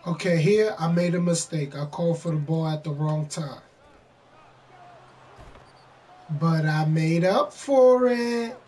Okay, here I made a mistake. I called for the ball at the wrong time. But I made up for it.